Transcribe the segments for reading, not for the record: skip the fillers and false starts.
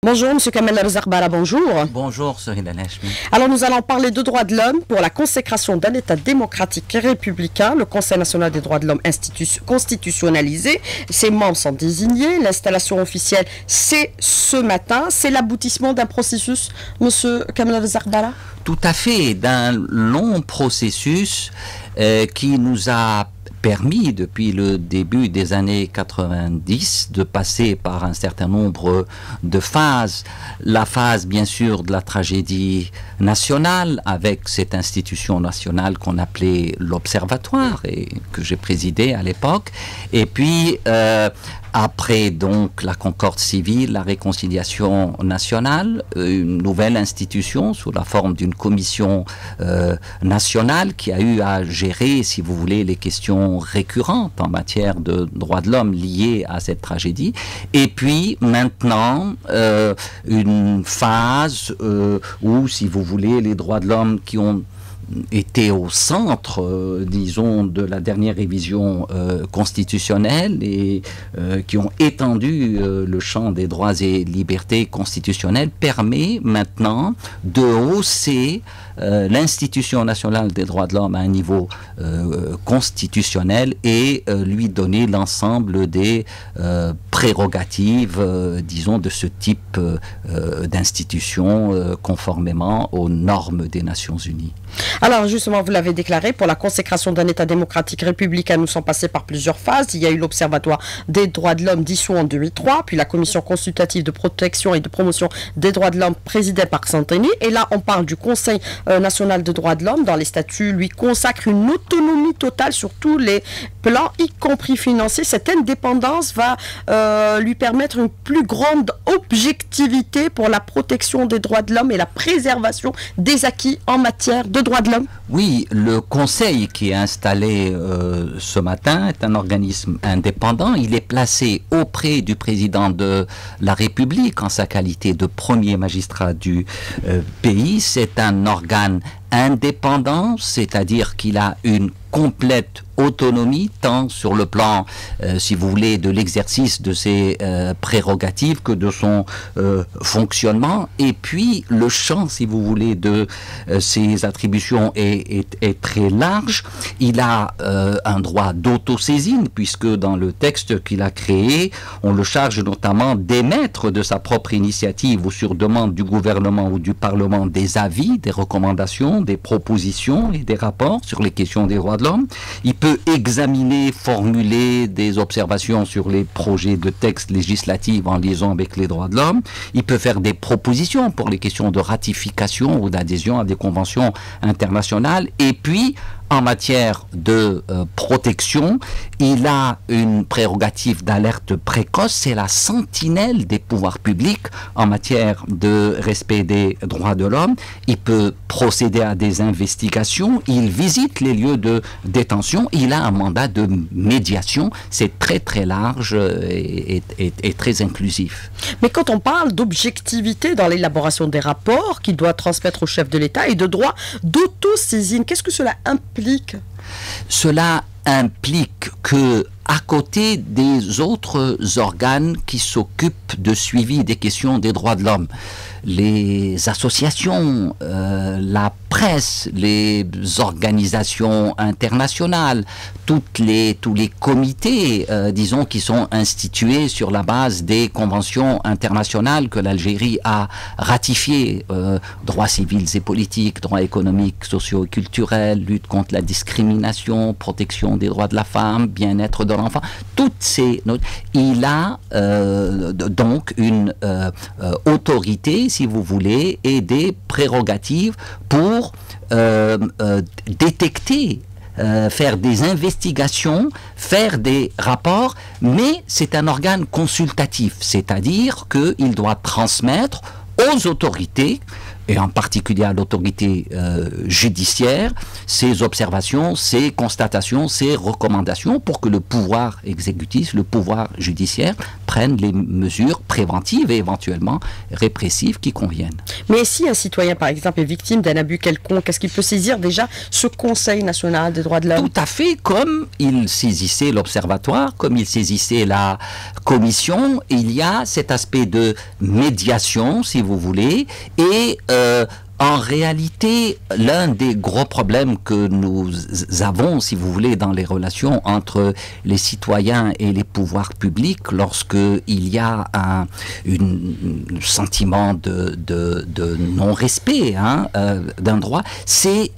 Bonjour, Monsieur Kamel Rzarbala, bonjour. Bonjour, Sohila Nashmi. Alors, nous allons parler de droits de l'homme pour la consécration d'un État démocratique et républicain. Le Conseil national des droits de l'homme constitutionnalisé. Ses membres sont désignés. L'installation officielle, c'est ce matin. C'est l'aboutissement d'un processus, Monsieur Kamel Rzarbala? Tout à fait, d'un long processus qui nous a permis, depuis le début des années 90, de passer par un certain nombre de phases. La phase, bien sûr, de la tragédie nationale, avec cette institution nationale qu'on appelait l'Observatoire, et que j'ai présidé à l'époque. Et puis, après donc la concorde civile, la réconciliation nationale, une nouvelle institution sous la forme d'une commission nationale qui a eu à gérer, si vous voulez, les questions récurrentes en matière de droits de l'homme liées à cette tragédie. Et puis maintenant, une phase où, si vous voulez, les droits de l'homme qui ont été au centre, disons, de la dernière révision constitutionnelle et qui ont étendu le champ des droits et libertés constitutionnelles, permet maintenant de hausser l'institution nationale des droits de l'homme à un niveau constitutionnel et lui donner l'ensemble des prérogatives, disons, de ce type d'institution conformément aux normes des Nations Unies. Alors justement, vous l'avez déclaré, pour la consécration d'un État démocratique républicain, nous sommes passés par plusieurs phases. Il y a eu l'Observatoire des droits de l'homme dissous en 2003, puis la Commission consultative de protection et de promotion des droits de l'homme présidée par Santini. Et là, on parle du Conseil national des droits de l'homme. Dans les statuts, lui consacre une autonomie totale sur tous les plans, y compris financiers. Cette indépendance va lui permettre une plus grande objectivité pour la protection des droits de l'homme et la préservation des acquis en matière de droits de l'homme. Oui, le Conseil qui est installé ce matin est un organisme indépendant. Il est placé auprès du président de la République en sa qualité de premier magistrat du pays. C'est un organe indépendant, c'est-à-dire qu'il a une complète autonomie, tant sur le plan, si vous voulez, de l'exercice de ses prérogatives que de son fonctionnement. Et puis, le champ, si vous voulez, de ses attributions est très large. Il a un droit d'autosaisine, puisque dans le texte qu'il a créé, on le charge notamment d'émettre de sa propre initiative ou sur demande du gouvernement ou du Parlement des avis, des recommandations, des propositions et des rapports sur les questions des droits de l'homme. Il peut examiner, formuler des observations sur les projets de textes législatifs en liaison avec les droits de l'homme. Il peut faire des propositions pour les questions de ratification ou d'adhésion à des conventions internationales. Et puis, en matière de protection, il a une prérogative d'alerte précoce, c'est la sentinelle des pouvoirs publics en matière de respect des droits de l'homme. Il peut procéder à des investigations, il visite les lieux de détention, il a un mandat de médiation, c'est très très large et très inclusif. Mais quand on parle d'objectivité dans l'élaboration des rapports qu'il doit transmettre au chef de l'État et de droit d'autosaisine, qu'est-ce que cela implique? Cela implique que, à côté des autres organes qui s'occupent de suivi des questions des droits de l'homme, les associations, la presse, les organisations internationales, tous les comités, disons, qui sont institués sur la base des conventions internationales que l'Algérie a ratifiées, droits civils et politiques, droits économiques, sociaux et culturels, lutte contre la discrimination, protection des droits de la femme, bien-être de l'enfant, toutes ces notes. Il a donc une autorité, si vous voulez, et des prérogatives pour détecter, faire des investigations, faire des rapports, mais c'est un organe consultatif, c'est-à-dire qu'il doit transmettre aux autorités et en particulier à l'autorité judiciaire, ces observations, ces constatations, ces recommandations pour que le pouvoir exécutif, le pouvoir judiciaire prennent les mesures préventives et éventuellement répressives qui conviennent. Mais si un citoyen, par exemple, est victime d'un abus quelconque, est-ce qu'il peut saisir déjà ce Conseil national des droits de l'homme? Tout à fait, comme il saisissait l'Observatoire, comme il saisissait la Commission, il y a cet aspect de médiation, si vous voulez, et en réalité, l'un des gros problèmes que nous avons, si vous voulez, dans les relations entre les citoyens et les pouvoirs publics, lorsque il y a un sentiment de non-respect d'un droit, c'est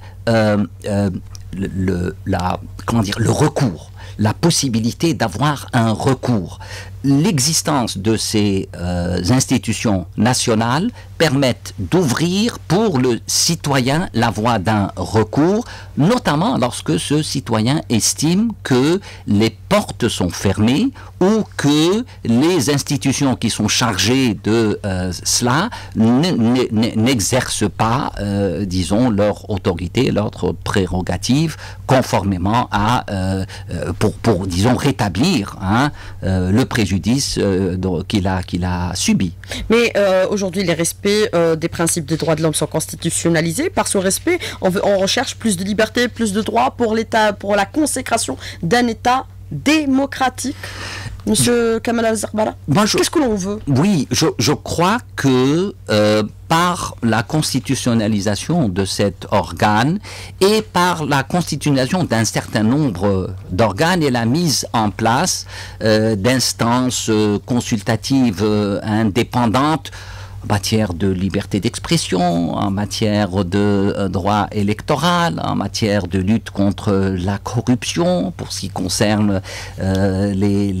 le recours, la possibilité d'avoir un recours. L'existence de ces institutions nationales permettent d'ouvrir pour le citoyen la voie d'un recours, notamment lorsque ce citoyen estime que les portes sont fermées ou que les institutions qui sont chargées de cela n'exercent pas, disons, leur autorité, leur prérogative conformément à, pour disons, rétablir le préjudice qu'il a subi. Mais aujourd'hui, les respects des principes des droits de l'homme sont constitutionnalisés. Par ce respect, on recherche plus de liberté, plus de droits pour l'État, pour la consécration d'un État démocratique. Monsieur Kamal Al-Zarbala, qu'est-ce que l'on veut? Oui, je crois que par la constitutionnalisation de cet organe et par la constitutionnalisation d'un certain nombre d'organes et la mise en place d'instances consultatives indépendantes en matière de liberté d'expression, en matière de droit électoral, en matière de lutte contre la corruption, pour ce qui concerne la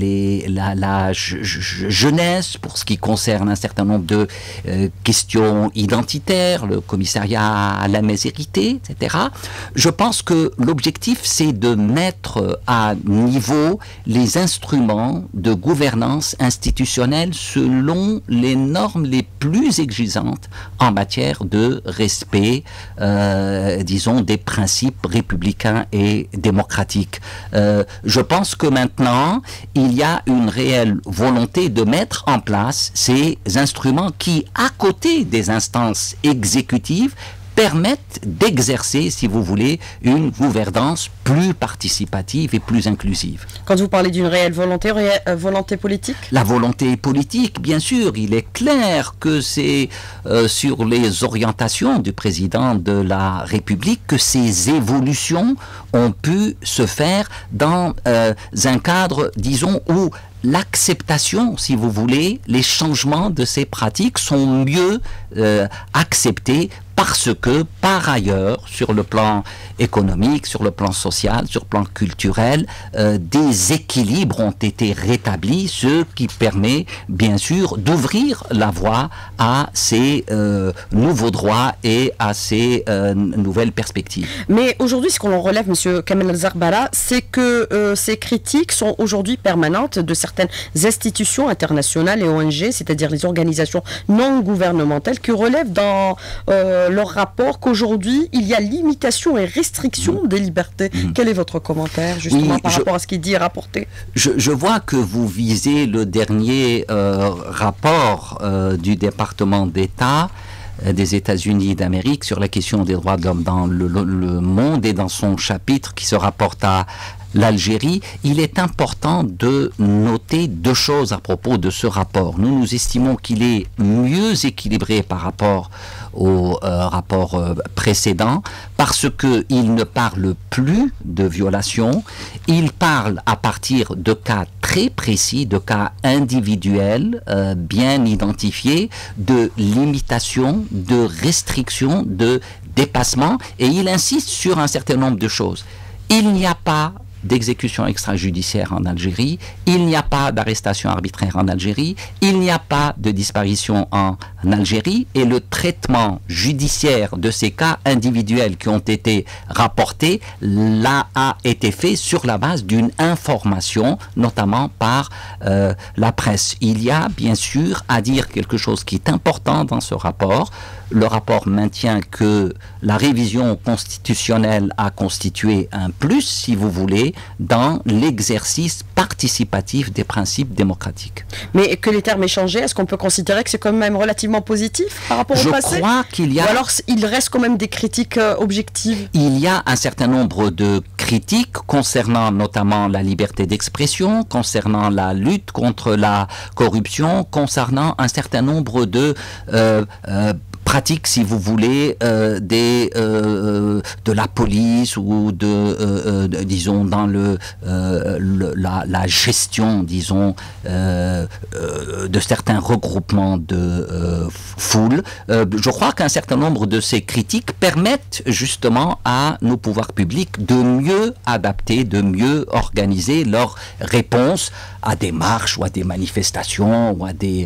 jeunesse, pour ce qui concerne un certain nombre de questions identitaires, le commissariat à la misérité, etc. Je pense que l'objectif, c'est de mettre à niveau les instruments de gouvernance institutionnelle selon les normes les plus exigeantes en matière de respect, disons, des principes républicains et démocratiques. Je pense que maintenant, il y a une réelle volonté de mettre en place ces instruments qui, à côté des instances exécutives, permettent d'exercer, si vous voulez, une gouvernance plus participative et plus inclusive. Quand vous parlez d'une réelle volonté, volonté politique? La volonté politique, bien sûr, il est clair que c'est sur les orientations du président de la République que ces évolutions ont pu se faire dans un cadre, disons, où l'acceptation, si vous voulez, les changements de ces pratiques sont mieux acceptés parce que, par ailleurs, sur le plan économique, sur le plan social, sur le plan culturel, des équilibres ont été rétablis, ce qui permet, bien sûr, d'ouvrir la voie à ces nouveaux droits et à ces nouvelles perspectives. Mais aujourd'hui, ce qu'on relève, M. Kamal Al-Zarbala, c'est que ces critiques sont aujourd'hui permanentes de certaines institutions internationales et ONG, c'est-à-dire les organisations non gouvernementales, qui relèvent dans leur rapport qu'aujourd'hui, il y a limitation et restriction des libertés. Quel est votre commentaire, justement, par rapport à ce qui dit et rapporté? Je vois que vous visez le dernier rapport du département d'État des États-Unis d'Amérique sur la question des droits de l'homme dans le monde et dans son chapitre qui se rapporte à l'Algérie. Il est important de noter deux choses à propos de ce rapport. Nous estimons qu'il est mieux équilibré par rapport au rapport précédent parce qu'il ne parle plus de violation, il parle à partir de cas très précis, de cas individuels, bien identifiés, de limitations, de restrictions, de dépassement, et il insiste sur un certain nombre de choses. Il n'y a pas d'exécution extrajudiciaire en Algérie, il n'y a pas d'arrestation arbitraire en Algérie, il n'y a pas de disparition en Algérie, et le traitement judiciaire de ces cas individuels qui ont été rapportés, là, a été fait sur la base d'une information, notamment par la presse. Il y a bien sûr à dire quelque chose qui est important dans ce rapport. Le rapport maintient que la révision constitutionnelle a constitué un plus, si vous voulez, dans l'exercice participatif des principes démocratiques. Mais que les termes aient changé, est-ce qu'on peut considérer que c'est quand même relativement positif par rapport au passé? Je crois qu'il y a... Ou alors il reste quand même des critiques objectives? Il y a un certain nombre de critiques concernant notamment la liberté d'expression, concernant la lutte contre la corruption, concernant un certain nombre de pratiques, si vous voulez, de la police ou disons, dans la gestion, disons, de certains regroupements de foules. Je crois qu'un certain nombre de ces critiques permettent justement à nos pouvoirs publics de mieux adapter, de mieux organiser leurs réponses à des marches ou à des manifestations ou à des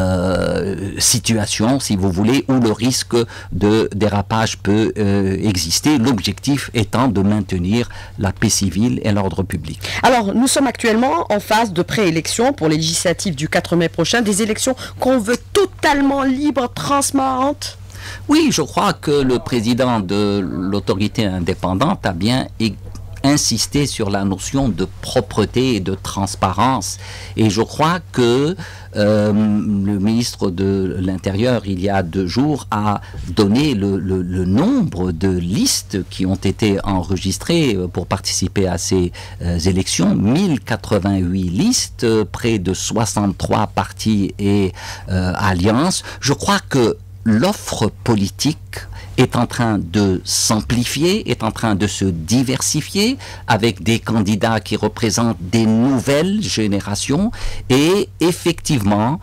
situations, si vous voulez, où le risque de dérapage peut exister, l'objectif étant de maintenir la paix civile et l'ordre public. Alors, nous sommes actuellement en phase de préélection pour les législatives du 4 mai prochain, des élections qu'on veut totalement libres, transparentes. Oui, je crois que le président de l'autorité indépendante a bien insisté sur la notion de propreté et de transparence. Et je crois que le ministre de l'Intérieur, il y a 2 jours, a donné le nombre de listes qui ont été enregistrées pour participer à ces élections. 1088 listes, près de 63 partis et alliances. Je crois que l'offre politique est en train de s'amplifier, est en train de se diversifier avec des candidats qui représentent des nouvelles générations, et effectivement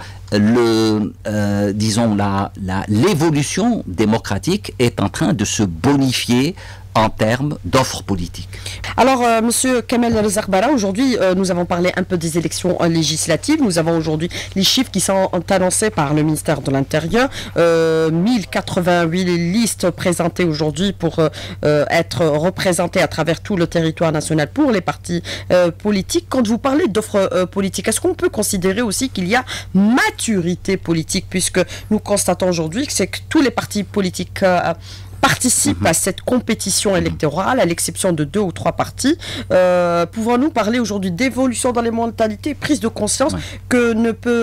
disons l'évolution démocratique est en train de se bonifier en termes d'offres politiques. Alors, Monsieur Kamel El-Zarbara, aujourd'hui, nous avons parlé un peu des élections législatives. Nous avons aujourd'hui les chiffres qui sont annoncés par le ministère de l'Intérieur. 1088 listes présentées aujourd'hui pour être représentées à travers tout le territoire national pour les partis politiques. Quand vous parlez d'offres politiques, est-ce qu'on peut considérer aussi qu'il y a maturité politique, puisque nous constatons aujourd'hui que c'est que tous les partis politiques participent à cette compétition électorale, à l'exception de 2 ou 3 partis. Pouvons-nous parler aujourd'hui d'évolution dans les mentalités, prise de conscience que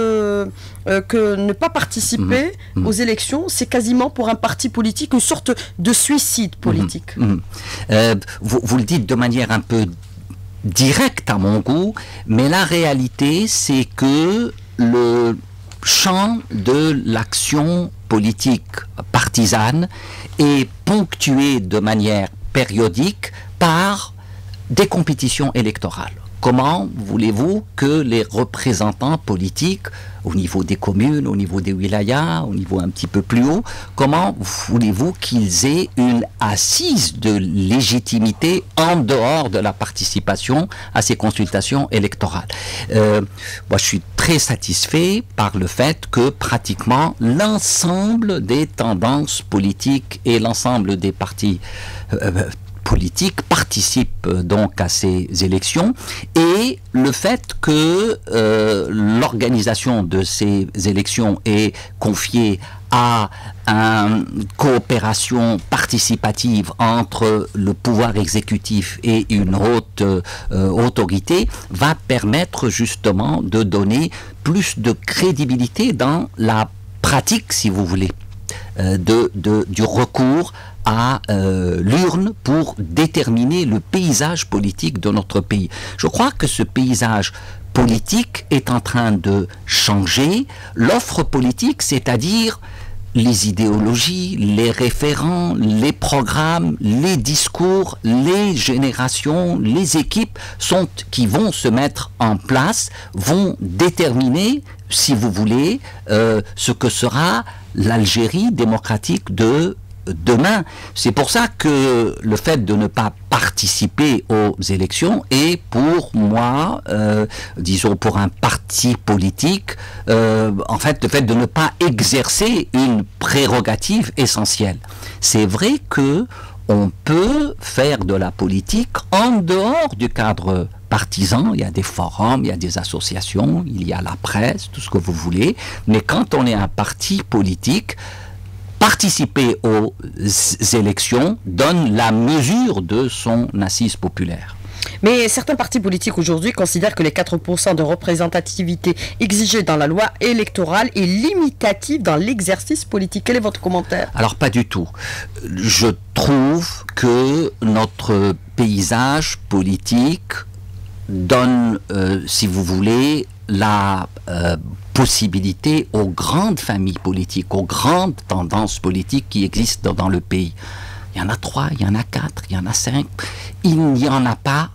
ne pas participer aux élections, c'est quasiment pour un parti politique une sorte de suicide politique? Vous le dites de manière un peu directe à mon goût, mais la réalité, c'est que le champ de l'action politique partisane est ponctué de manière périodique par des compétitions électorales. Comment voulez-vous que les représentants politiques, au niveau des communes, au niveau des wilayas, au niveau un petit peu plus haut, comment voulez-vous qu'ils aient une assise de légitimité en dehors de la participation à ces consultations électorales? Moi, je suis très satisfait par le fait que pratiquement l'ensemble des tendances politiques et l'ensemble des partis politiques participent donc à ces élections, et le fait que l'organisation de ces élections est confiée à une coopération participative entre le pouvoir exécutif et une haute autorité va permettre justement de donner plus de crédibilité dans la pratique, si vous voulez, du recours à l'urne pour déterminer le paysage politique de notre pays. Je crois que ce paysage politique est en train de changer. L'offre politique, c'est-à-dire les idéologies, les référents, les programmes, les discours, les générations, les équipes qui vont se mettre en place, vont déterminer, si vous voulez, ce que sera l'Algérie démocratique de demain. C'est pour ça que le fait de ne pas participer aux élections est pour moi, disons pour un parti politique, en fait le fait de ne pas exercer une prérogative essentielle. C'est vrai que on peut faire de la politique en dehors du cadre partisan. Il y a des forums, il y a des associations, il y a la presse, tout ce que vous voulez. Mais quand on est un parti politique, participer aux élections donne la mesure de son assise populaire. Mais certains partis politiques aujourd'hui considèrent que les 4% de représentativité exigés dans la loi électorale est limitative dans l'exercice politique. Quel est votre commentaire? Alors pas du tout. Je trouve que notre paysage politique donne, si vous voulez, la possibilité aux grandes familles politiques, aux grandes tendances politiques qui existent dans le pays. Il y en a 3, il y en a 4, il y en a 5. Il n'y en a pas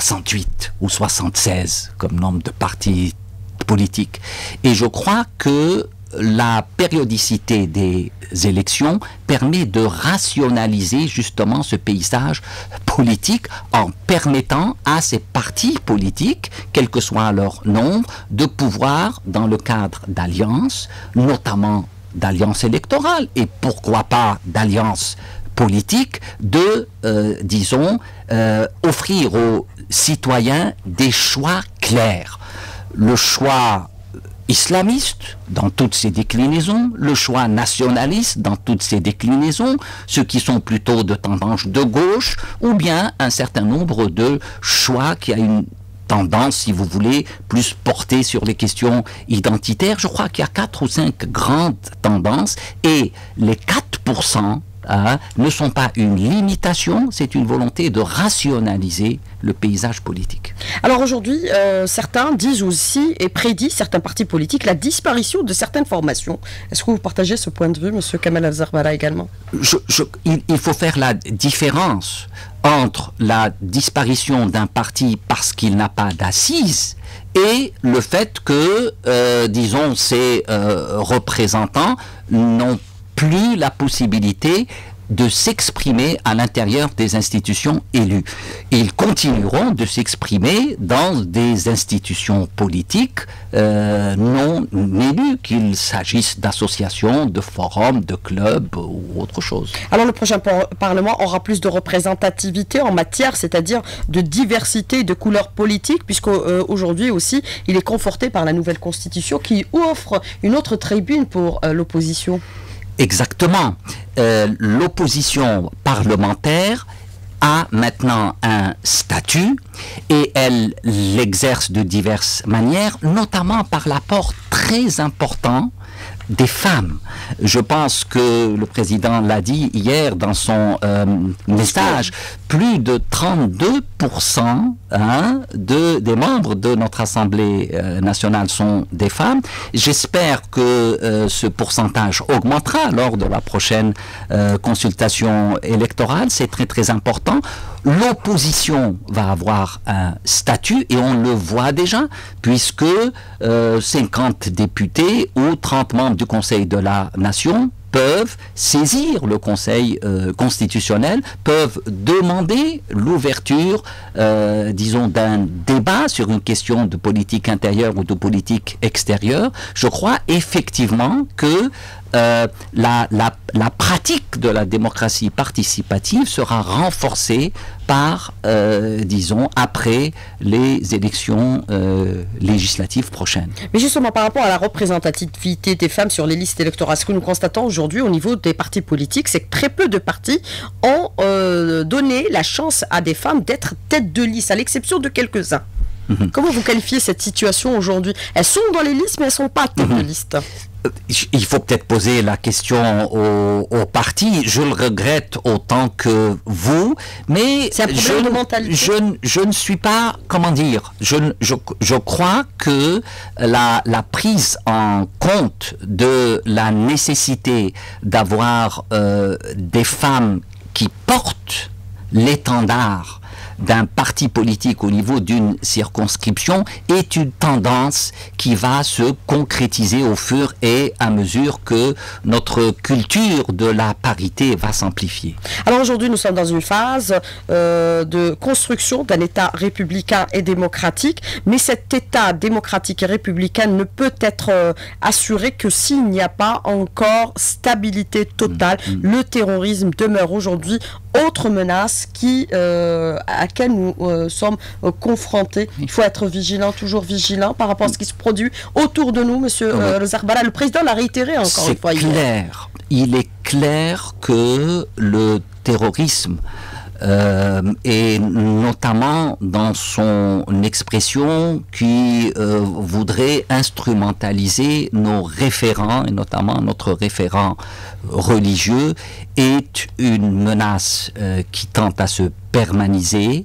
68 ou 76 comme nombre de partis politiques. Et je crois que la périodicité des élections permet de rationaliser justement ce paysage politique en permettant à ces partis politiques, quel que soit leur nombre, de pouvoir, dans le cadre d'alliances, notamment d'alliances électorales, et pourquoi pas d'alliances politique de, disons, offrir aux citoyens des choix clairs. Le choix islamiste dans toutes ses déclinaisons, le choix nationaliste dans toutes ses déclinaisons, ceux qui sont plutôt de tendance de gauche, ou bien un certain nombre de choix qui a une tendance, si vous voulez, plus portée sur les questions identitaires. Je crois qu'il y a 4 ou 5 grandes tendances, et les 4% ne sont pas une limitation, c'est une volonté de rationaliser le paysage politique. Alors aujourd'hui, certains disent aussi et prédisent, certains partis politiques, la disparition de certaines formations. Est-ce que vous partagez ce point de vue, M. Kamel El-Zerbala, également? Il faut faire la différence entre la disparition d'un parti parce qu'il n'a pas d'assises et le fait que, disons, ses représentants n'ont plus la possibilité de s'exprimer à l'intérieur des institutions élues. Ils continueront de s'exprimer dans des institutions politiques non élues, qu'il s'agisse d'associations, de forums, de clubs ou autre chose. Alors le prochain Parlement aura plus de représentativité en matière, c'est-à-dire de diversité de couleurs politiques, puisqu'aujourd'hui aussi, il est conforté par la nouvelle Constitution qui offre une autre tribune pour l'opposition. Exactement. L'opposition parlementaire a maintenant un statut et elle l'exerce de diverses manières, notamment par l'apport très important des femmes. Je pense que le président l'a dit hier dans son message, plus de 32% des membres de notre Assemblée nationale sont des femmes. J'espère que ce pourcentage augmentera lors de la prochaine consultation électorale. C'est très très important. L'opposition va avoir un statut et on le voit déjà puisque 50 députés ou 30 membres du Conseil de la Nation peuvent saisir le Conseil constitutionnel, peuvent demander l'ouverture, disons, d'un débat sur une question de politique intérieure ou de politique extérieure. Je crois effectivement que la pratique de la démocratie participative sera renforcée par, disons, après les élections législatives prochaines. Mais justement, par rapport à la représentativité des femmes sur les listes électorales, ce que nous constatons aujourd'hui au niveau des partis politiques, c'est que très peu de partis ont donné la chance à des femmes d'être tête de liste, à l'exception de quelques-uns. Comment vous qualifiez cette situation aujourd'hui? Elles sont dans les listes, mais elles ne sont pas tête de liste. Il faut peut-être poser la question au parti. Je le regrette autant que vous, mais c'est un problème de mentalité. Je ne suis pas, comment dire, je crois que la prise en compte de la nécessité d'avoir des femmes qui portent l'étendard d'un parti politique au niveau d'une circonscription est une tendance qui va se concrétiser au fur et à mesure que notre culture de la parité va s'amplifier. Alors aujourd'hui, nous sommes dans une phase de construction d'un État républicain et démocratique, mais cet État démocratique et républicain ne peut être assuré que s'il n'y a pas encore stabilité totale. Le terrorisme demeure aujourd'hui autre menace à laquelle nous sommes confrontés. Il faut être vigilant, toujours vigilant par rapport à ce qui se produit autour de nous, monsieur Zarbala. Le président l'a réitéré encore une fois. Il est clair que le terrorisme et notamment dans son expression qui voudrait instrumentaliser nos référents, et notamment notre référent religieux, est une menace qui tente à se permaniser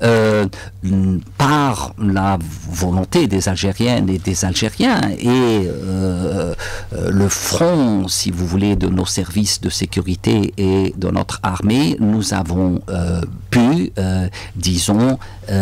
par la volonté des Algériennes et des Algériens et le front, si vous voulez, de nos services de sécurité et de notre armée. Nous avons pu, disons,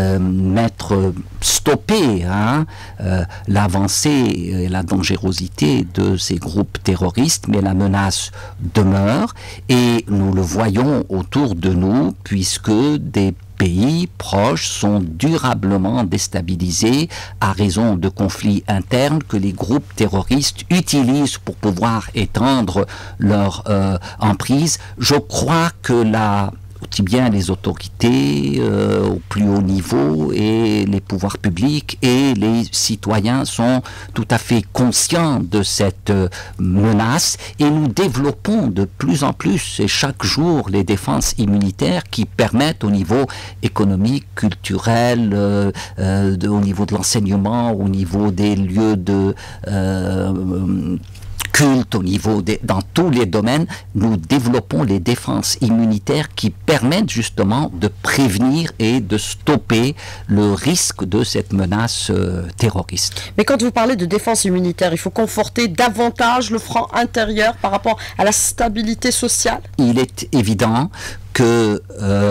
stopper l'avancée et la dangerosité de ces groupes terroristes, mais la menace demeure et nous le voyons autour de nous puisque des pays proches sont durablement déstabilisés à raison de conflits internes que les groupes terroristes utilisent pour pouvoir étendre leur emprise. Je crois que aussi bien les autorités au plus haut niveau et les pouvoirs publics et les citoyens sont tout à fait conscients de cette menace et nous développons de plus en plus et chaque jour les défenses immunitaires qui permettent au niveau économique, culturel, au niveau de l'enseignement, au niveau des lieux de culte, au niveau dans tous les domaines, nous développons les défenses immunitaires qui permettent justement de prévenir et de stopper le risque de cette menace terroriste. Mais quand vous parlez de défense immunitaire, il faut conforter davantage le front intérieur par rapport à la stabilité sociale? Il est évident que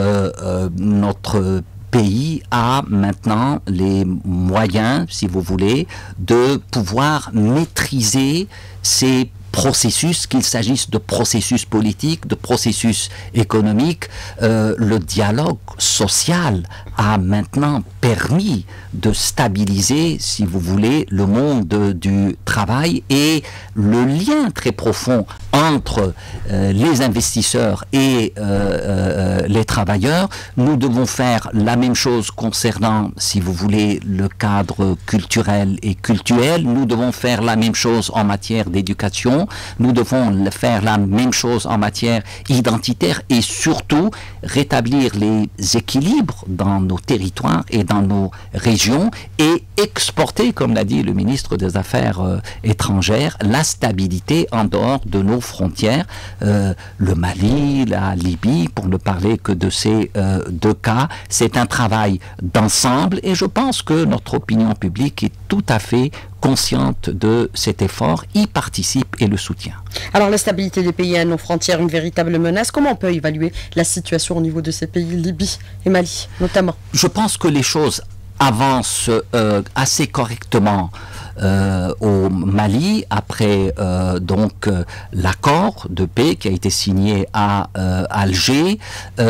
notre pays a maintenant les moyens, si vous voulez, de pouvoir maîtriser ces processus, qu'il s'agisse de processus politiques, de processus économiques. Le dialogue social a maintenant permis de stabiliser, si vous voulez, le monde du travail et le lien très profond entre les investisseurs et les travailleurs. Nous devons faire la même chose concernant, si vous voulez, le cadre culturel et cultuel. Nous devons faire la même chose en matière d'éducation. Nous devons faire la même chose en matière identitaire et surtout rétablir les équilibres dans nos territoires et dans nos régions et exporter, comme l'a dit le ministre des Affaires étrangères, la stabilité en dehors de nos frontières. Le Mali, la Libye, pour ne parler que de ces deux cas, c'est un travail d'ensemble et je pense que notre opinion publique est tout à fait consciente de cet effort, y participe et le soutient. Alors la stabilité des pays à nos frontières, une véritable menace. Comment on peut évaluer la situation au niveau de ces pays, Libye et Mali notamment? Je pense que les choses avancent assez correctement au Mali après l'accord de paix qui a été signé à Alger.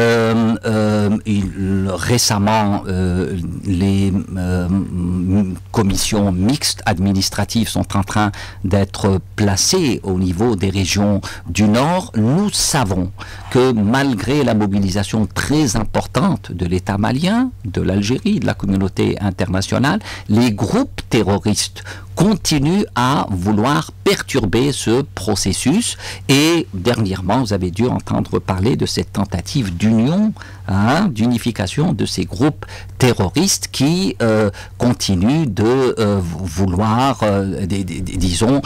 Récemment, les commissions mixtes administratives sont en train d'être placées au niveau des régions du Nord. Nous savons que malgré la mobilisation très importante de l'État malien, de l'Algérie, de la communauté internationale, les groupes terroristes continuent à vouloir perturber ce processus et dernièrement vous avez dû entendre parler de cette tentative d'union, d'unification de ces groupes terroristes qui continuent de vouloir disons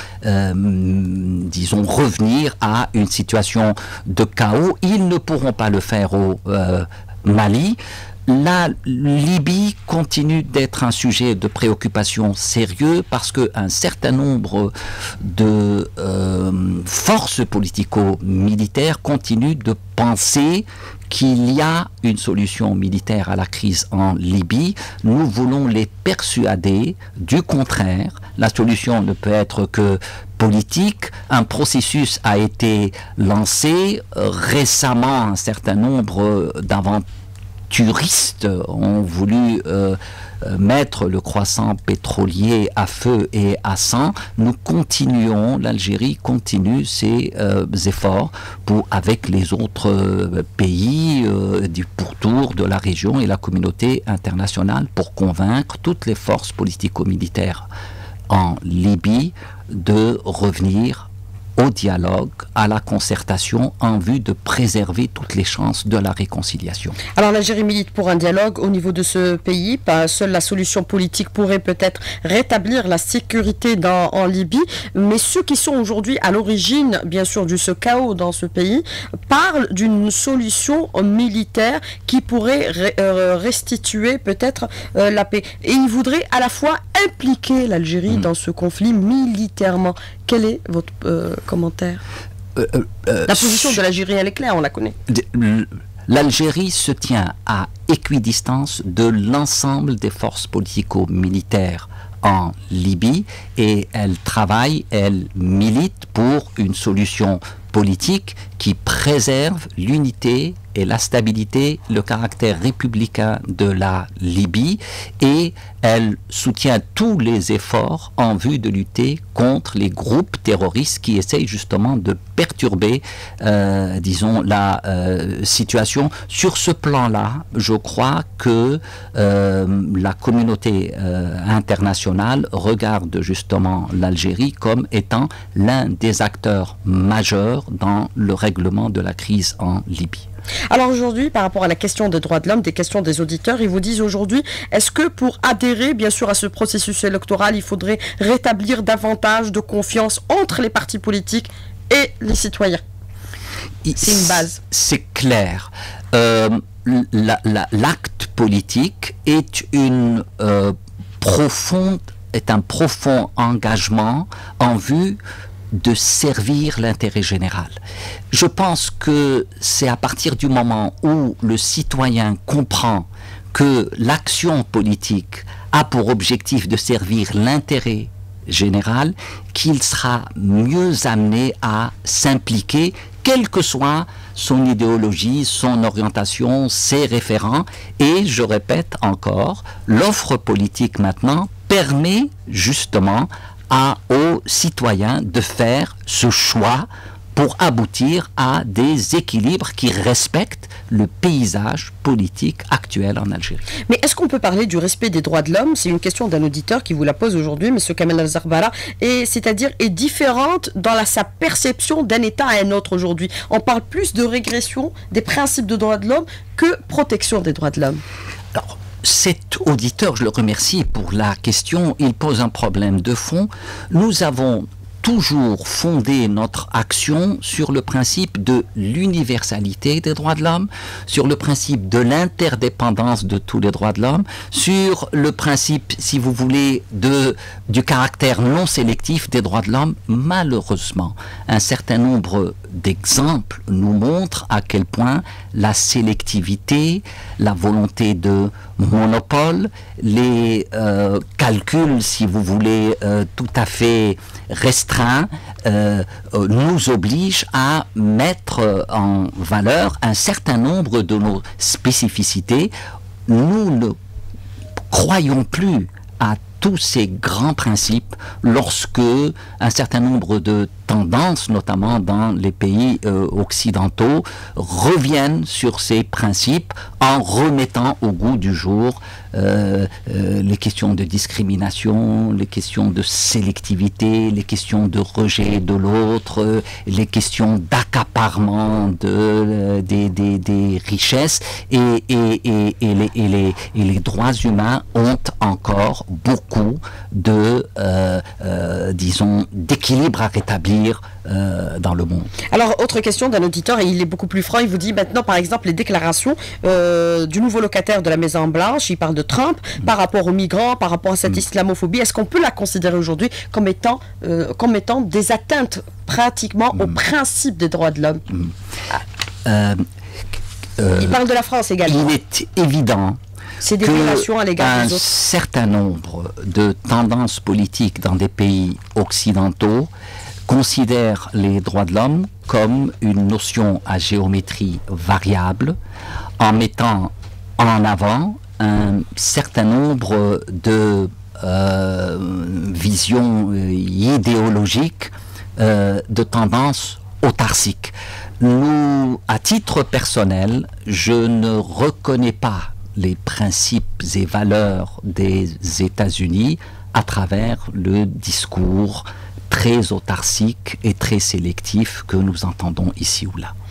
revenir à une situation de chaos. Ils ne pourront pas le faire au Mali. La Libye continue d'être un sujet de préoccupation sérieux parce qu'un certain nombre de forces politico-militaires continuent de penser qu'il y a une solution militaire à la crise en Libye. Nous voulons les persuader du contraire. La solution ne peut être que politique. Un processus a été lancé récemment. Un certain nombre d'aventuristes ont voulu mettre le croissant pétrolier à feu et à sang. Nous continuons, l'Algérie continue ses efforts avec les autres pays du pourtour de la région et la communauté internationale pour convaincre toutes les forces politico-militaires en Libye de revenir au dialogue, à la concertation, en vue de préserver toutes les chances de la réconciliation. Alors l'Algérie milite pour un dialogue au niveau de ce pays. Seule la solution politique pourrait peut-être rétablir la sécurité en Libye. Mais ceux qui sont aujourd'hui à l'origine, bien sûr, de ce chaos dans ce pays, parlent d'une solution militaire qui pourrait restituer peut-être la paix. Et ils voudraient à la fois impliquer l'Algérie dans ce conflit militairement. Quel est votre commentaire? La position de l'Algérie, elle est claire, on la connaît. L'Algérie se tient à équidistance de l'ensemble des forces politico-militaires en Libye et elle travaille, elle milite pour une solution politique qui préserve l'unité et la stabilité, le caractère républicain de la Libye, et elle soutient tous les efforts en vue de lutter contre les groupes terroristes qui essayent justement de perturber, disons, la situation. Sur ce plan-là, je crois que la communauté internationale regarde justement l'Algérie comme étant l'un des acteurs majeurs dans le règlement de la crise en Libye. Alors aujourd'hui, par rapport à la question des droits de l'homme, des questions des auditeurs, ils vous disent aujourd'hui, est-ce que pour adhérer bien sûr à ce processus électoral, il faudrait rétablir davantage de confiance entre les partis politiques et les citoyens? C'est une base. C'est clair. L'acte politique est un profond engagement en vue de servir l'intérêt général. Je pense que c'est à partir du moment où le citoyen comprend que l'action politique a pour objectif de servir l'intérêt général qu'il sera mieux amené à s'impliquer, quelle que soit son idéologie, son orientation, ses référents. Et je répète encore, l'offre politique maintenant permet justement aux citoyens de faire ce choix pour aboutir à des équilibres qui respectent le paysage politique actuel en Algérie. Mais est-ce qu'on peut parler du respect des droits de l'homme? C'est une question d'un auditeur qui vous la pose aujourd'hui, M. Kamel Al-Zarbala, et c'est-à-dire est différente dans sa perception d'un État à un autre aujourd'hui. On parle plus de régression des principes de droits de l'homme que protection des droits de l'homme. Alors, cet auditeur, je le remercie pour la question, il pose un problème de fond. Nous avons toujours fondé notre action sur le principe de l'universalité des droits de l'homme, sur le principe de l'interdépendance de tous les droits de l'homme, sur le principe, si vous voulez, du caractère non sélectif des droits de l'homme. Malheureusement, un certain nombre d'exemples nous montrent à quel point la sélectivité, la volonté de monopole, les calculs, si vous voulez, tout à fait restreints, nous obligent à mettre en valeur un certain nombre de nos spécificités. Nous ne croyons plus à tous ces grands principes lorsque un certain nombre de tendances, notamment dans les pays occidentaux, reviennent sur ces principes en remettant au goût du jour les questions de discrimination, les questions de sélectivité, les questions de rejet de l'autre, les questions d'accaparement des richesses, et les droits humains ont encore beaucoup de, disons, d'équilibre à rétablir dans le monde. Alors, autre question d'un auditeur, et il est beaucoup plus franc, il vous dit maintenant, par exemple, les déclarations du nouveau locataire de la Maison Blanche, il parle de Trump, par rapport aux migrants, par rapport à cette islamophobie, est-ce qu'on peut la considérer aujourd'hui comme étant des atteintes pratiquement au principe des droits de l'homme? Il parle de la France également. Il est évident qu'un certain nombre de tendances politiques dans des pays occidentaux considèrent les droits de l'homme comme une notion à géométrie variable, en mettant en avant un certain nombre de visions idéologiques de tendances autarciques. Nous, à titre personnel, je ne reconnais pas les principes et valeurs des États-Unis à travers le discours très autarcique et très sélectif que nous entendons ici ou là.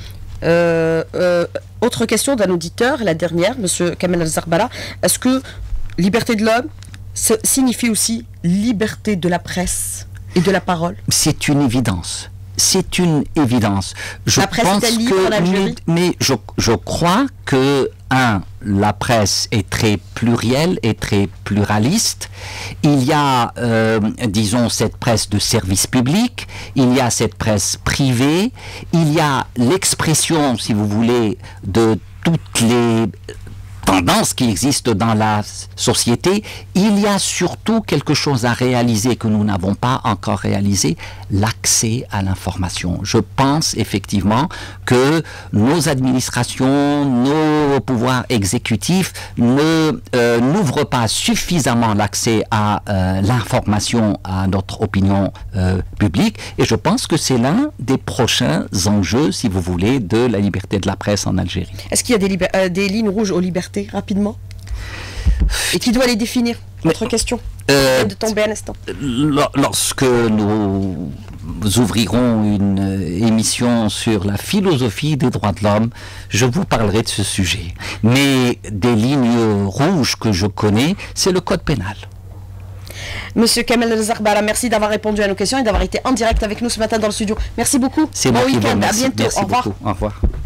Autre question d'un auditeur, la dernière, M. Kamel El-Zarbala. Est-ce que liberté de l'homme signifie aussi liberté de la presse et de la parole? C'est une évidence. C'est une évidence. La presse est libre en Algérie? Mais je crois que, la presse est très plurielle et très pluraliste. Il y a, disons, cette presse de service public, il y a cette presse privée, il y a l'expression, si vous voulez, de toutes les tendances qui existent dans la société. Il y a surtout quelque chose à réaliser que nous n'avons pas encore réalisé, l'accès à l'information. Je pense effectivement que nos administrations, nos pouvoirs exécutifs n'ouvrent pas suffisamment l'accès à l'information à notre opinion publique, et je pense que c'est l'un des prochains enjeux, si vous voulez, de la liberté de la presse en Algérie. Est-ce qu'il y a des lignes rouges aux libertés, rapidement? Et qui doit les définir? Autre question. De tomber à l'instant. Lorsque nous ouvrirons une émission sur la philosophie des droits de l'homme, je vous parlerai de ce sujet. Mais des lignes rouges que je connais, c'est le code pénal. Monsieur Kamel El-Zarbala, merci d'avoir répondu à nos questions et d'avoir été en direct avec nous ce matin dans le studio. Merci beaucoup. C'est moi qui vous remercie. À bientôt. Merci Au revoir. beaucoup. Au revoir.